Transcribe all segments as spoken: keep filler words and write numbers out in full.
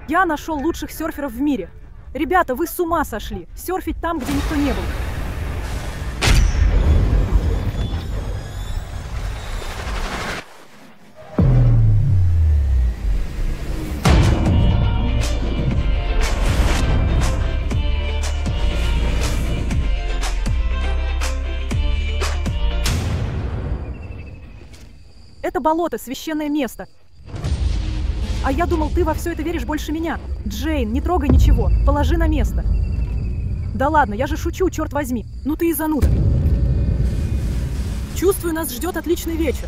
Я нашел лучших серферов в мире. Ребята, вы с ума сошли. Серфить там, где никто не был. Это болото, священное место. А я думал, ты во все это веришь больше меня. Джейн, не трогай ничего, положи на место. Да ладно, я же шучу, черт возьми. Ну ты и зануда. Чувствую, нас ждет отличный вечер.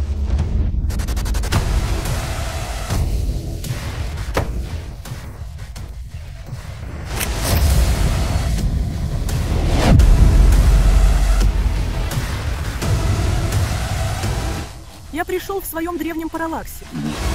Я пришел в своем древнем параллаксе.